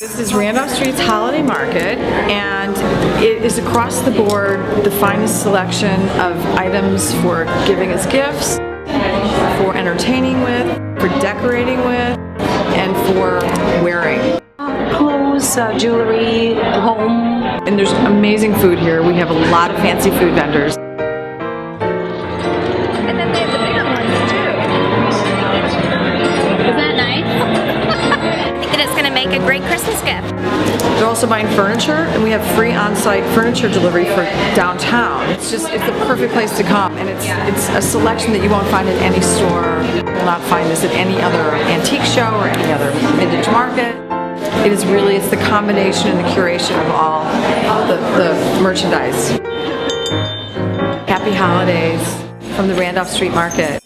This is Randolph Street's Holiday Market, and it is across the board the finest selection of items for giving as gifts, for entertaining with, for decorating with, and for wearing. Clothes, jewelry, home. And there's amazing food here. We have a lot of fancy food vendors. And then they have the bigger ones too. Is that nice? I think that it's going to make a great Christmas gift. They're also buying furniture, and we have free on-site furniture delivery for downtown. It's the perfect place to come, and it's a selection that you won't find at any store. You will not find this at any other antique show or any other vintage market. It's the combination and the curation of all the merchandise. Happy holidays from the Randolph Street Market.